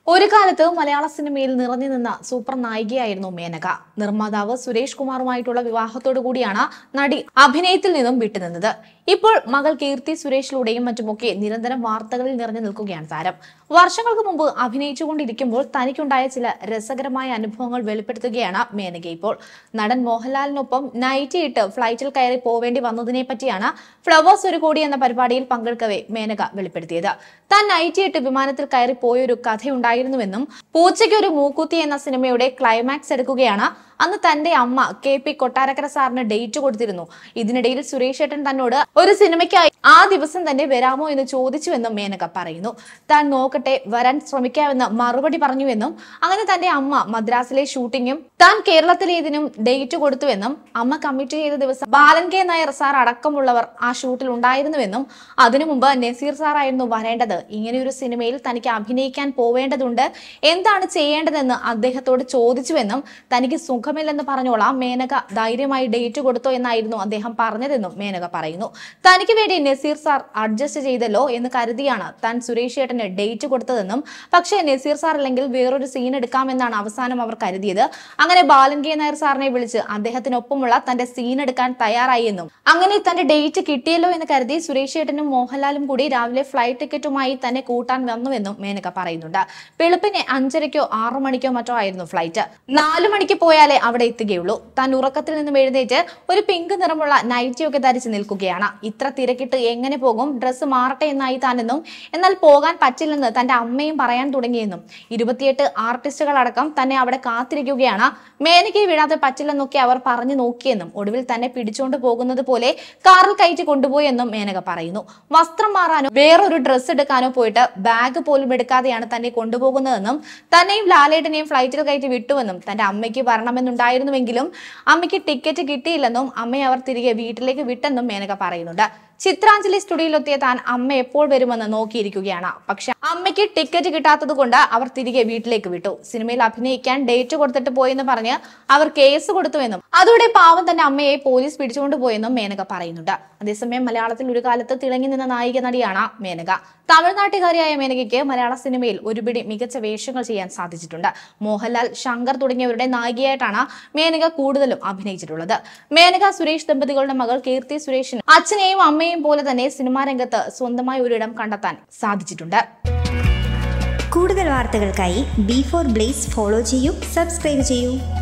ഒരു കാലത്ത് മലയാള സിനിമയിൽ നിറഞ്ഞു നിന്ന സൂപ്പർ നായികയായിരുന്നു മേനക. നിർമ്മാതാവ് സുരേഷ് കുമാറുമായിട്ടുള്ള വിവാഹത്തോടു കൂടിയാണ് നടി അഭിനയത്തിൽ നിന്നും വിട്ടുനിന്നത്. ഇപ്പോൾ മകൾ കീർത്തി സുരേഷിലൂടെയും മറ്റുമൊക്കെ നിരന്തരം വാർത്തകളിൽ നിറഞ്ഞു നിൽക്കുകയാണ് താരം. വർഷങ്ങൾക്ക് മുമ്പ് അഭിനയിച്ചുകൊണ്ടിരിക്കുമ്പോൾ തനിക്കുണ്ടായ ചില രസകരമായ അനുഭവങ്ങൾ വെളിപ്പെടുത്തുകയാണ് മേനക ഇപ്പോൾ. നടൻ മോഹൻലാലിനൊപ്പം നൈറ്റി ഇട്ട് ഫ്ലൈറ്റിൽ കയറി പോവേണ്ടി വന്നതിനെ പറ്റിയാണ് ഫ്ലവേഴ്സ് ഒരു കോടി എന്ന പരിപാടിയിൽ പങ്കെടുക്കവേ മേനക വെളിപ്പെടുത്തിയത്. താൻ നൈറ്റി ഇട്ട് വിമാനത്തിൽ കയറി പോയൊരു കഥയുണ്ടായിരുന്നുവെന്നും പൂച്ചയ്ക്ക് ഒരു മൂക്കുത്തി എന്ന സിനിമയുടെ ക്ലൈമാക്സ് എടുക്കുകയാണ്. അന്ന് തന്റെ അമ്മ KP കൊട്ടാരക്കര സാറിന് ഡേറ്റ് കൊടുത്തിരുന്നു. ഇതിനിടയിൽ സുരേഷ് ഏട്ടൻ തന്നോട് ഒരു സിനിമയ്ക്കായി ആ ദിവസം തന്നെ വരാമോ എന്ന് ചോദിച്ചുവെന്നും മേനക പറയുന്നു. താൻ നോക്കട്ടെ, വരാൻ ശ്രമിക്കാമെന്ന് മറുപടി പറഞ്ഞുവെന്നും അങ്ങനെ തന്റെ അമ്മ മദ്രാസിലെ ഷൂട്ടിങ്ങും താൻ കേരളത്തിലേതിനും ഡേറ്റ് കൊടുത്തുവെന്നും അമ്മ കമ്മിറ്റ് ചെയ്ത ദിവസം ബാലൻ K നായർ സാർ അടക്കമുള്ളവർ ആ ഷൂട്ടിൽ ഉണ്ടായിരുന്നുവെന്നും അതിനു മുമ്പ് നസീർ സാർ ആയിരുന്നു വരേണ്ടത്. ഇങ്ങനെയൊരു സിനിമയിൽ തനിക്ക് അഭിനയിക്കാൻ പോവേണ്ടതുണ്ട്, എന്താണ് ചെയ്യേണ്ടതെന്ന് അദ്ദേഹത്തോട് ചോദിച്ചുവെന്നും തനിക്ക് സുഖമില്ലെന്ന് പറഞ്ഞോളാം, മേനക ധൈര്യമായി ഡേറ്റ് കൊടുത്തോ എന്നായിരുന്നു അദ്ദേഹം പറഞ്ഞതെന്നും മേനക പറയുന്നു. തനിക്ക് വേണ്ടി നസീർ സാർ അഡ്ജസ്റ്റ് ചെയ്തല്ലോ എന്ന് കരുതിയാണ് താൻ സുരേഷ് ഏട്ടന് ഡേറ്റ് കൊടുത്തതെന്നും പക്ഷേ നസീർ സാർ അല്ലെങ്കിൽ വേറൊരു സീൻ എടുക്കാമെന്നാണ് അവസാനം അവർ കരുതിയത്. അങ്ങനെ ബാലൻ K നായർ സാറിനെ വിളിച്ച് അദ്ദേഹത്തിനൊപ്പമുള്ള തന്റെ സീൻ എടുക്കാൻ തയ്യാറായി എന്നും അങ്ങനെ തന്റെ ഡേറ്റ് കിട്ടിയല്ലോ എന്ന് കരുതി സുരേഷ് ഏട്ടനും മോഹൻലാലും കൂടി രാവിലെ ഫ്ലൈറ്റ് ടിക്കറ്റുമായി തന്നെ കൂട്ടാൻ വന്നുവെന്നും മേനക പറയുന്നുണ്ട്. വെളുപ്പിന് 5:30-ക്കോ 6 മണിക്കോ മറ്റോ ആയിരുന്നു ഫ്ലൈറ്റ്. 4 മണിക്ക് പോയാലേ അവിടെ എത്തുകയുള്ളൂ. താൻ ഉറക്കത്തിൽ നിന്നും എഴുന്നേറ്റ് ഒരു പിങ്ക് നിറമുള്ള നൈറ്റിയൊക്കെ ധരിച്ച് നിൽക്കുകയാണ്. ഇത്ര തിരക്കിട്ട് എങ്ങനെ പോകും, ഡ്രസ്സ് മാറട്ടെ എന്നായി താനെന്നും എന്നാൽ പോകാൻ പറ്റില്ലെന്ന് തന്റെ അമ്മയും പറയാൻ തുടങ്ങിയെന്നും 28 ആർട്ടിസ്റ്റുകളടക്കം തന്നെ അവിടെ കാത്തിരിക്കുകയാണ്. മേനകയെ വിടാതെ പറ്റില്ലെന്നൊക്കെ അവർ പറഞ്ഞു നോക്കിയെന്നും ഒടുവിൽ തന്നെ പിടിച്ചുകൊണ്ട് പോകുന്നത് പോലെ കാറിൽ കയറ്റി കൊണ്ടുപോയെന്നും മേനക പറയുന്നു. വസ്ത്രം മാറാനോ വേറൊരു ഡ്രസ്സ് എടുക്കാനോ പോയിട്ട് ബാഗ് പോലും എടുക്കാതെയാണ് തന്നെ കൊണ്ടുപോകുന്നതെന്നും തന്നെയും ലാലേട്ടനെയും ഫ്ലൈറ്റിൽ കയറ്റി വിട്ടുവെന്നും തന്റെ അമ്മയ്ക്ക് വരണമെന്നുണ്ടായിരുന്നുവെങ്കിലും അമ്മയ്ക്ക് ടിക്കറ്റ് കിട്ടിയില്ലെന്നും അമ്മയെ അവർ തിരികെ വീട്ടിലേക്ക് വിട്ടെന്നും മേനക പറയുന്നുണ്ട്. ചിത്രാഞ്ജലി സ്റ്റുഡിയോയിലെത്തിയ താൻ അമ്മ എപ്പോൾ വരുമെന്ന് നോക്കിയിരിക്കുകയാണ്. പക്ഷെ അമ്മയ്ക്ക് ടിക്കറ്റ് കിട്ടാത്തത് കൊണ്ട് അവർ തിരികെ വീട്ടിലേക്ക് വിട്ടു. സിനിമയിൽ അഭിനയിക്കാൻ ഡേറ്റ് കൊടുത്തിട്ട് പോയെന്ന് പറഞ്ഞ് അവർ കേസ് കൊടുത്തുവെന്നും അതോടെ പാവം തന്റെ അമ്മയെ പോലീസ് പിടിച്ചുകൊണ്ട് പോയെന്നും മേനക പറയുന്നുണ്ട്. അതേസമയം മലയാളത്തിൽ ഒരു കാലത്ത് തിളങ്ങി നിന്ന നായിക നടിയാണ് മേനക. തമിഴ്നാട്ടുകാരിയായ മേനകയ്ക്ക് മലയാള സിനിമയിൽ ഒരുപിടി മികച്ച വേഷങ്ങൾ ചെയ്യാൻ സാധിച്ചിട്ടുണ്ട്. മോഹൻലാൽ, ശങ്കർ തുടങ്ങിയവരുടെ നായികയായിട്ടാണ് മേനക കൂടുതലും അഭിനയിച്ചിട്ടുള്ളത്. മേനക സുരേഷ് ദമ്പതികളുടെ മകൾ കീർത്തി സുരേഷിന് അച്ഛനെയും അമ്മയും പോലെ തന്നെ സിനിമാ രംഗത്ത് സ്വന്തമായി ഒരിടം കണ്ടെത്താൻ സാധിച്ചിട്ടുണ്ട്. കൂടുതൽ വാർത്തകൾക്കായി B4 Blaze ഫോളോ ചെയ്യൂ, സബ്സ്ക്രൈബ് ചെയ്യൂ.